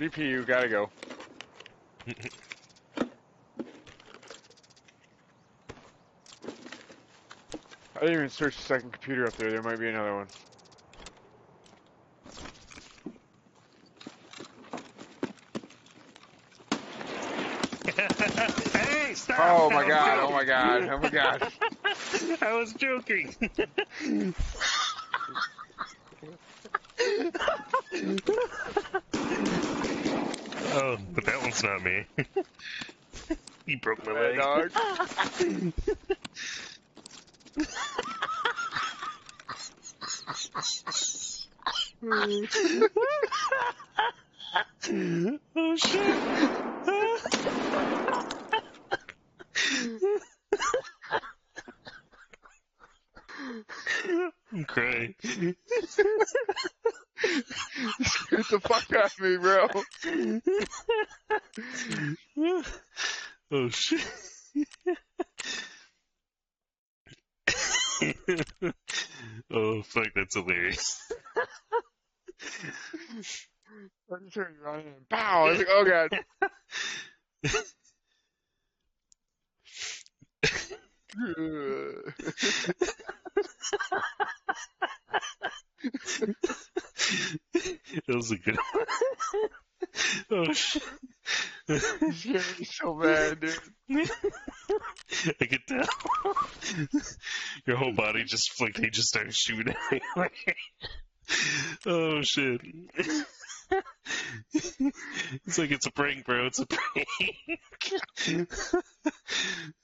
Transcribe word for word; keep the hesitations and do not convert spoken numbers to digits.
D P U, gotta go. I didn't even search the second computer up there. There might be another one. Hey, stop! Oh my god, oh my god, oh my god. I was joking. Oh, but that one's not me. He broke my leg. Dog. Oh shit! I'm crying. Get the fuck out of me, bro. Oh shit. Oh fuck, that's hilarious. I just heard you running and pow! I was like, oh god. That was a good one. Oh shit. You scared me so bad, dude. I could tell. Your whole body just like they just started shooting at me. Oh shit. It's like it's a prank, bro. It's a prank.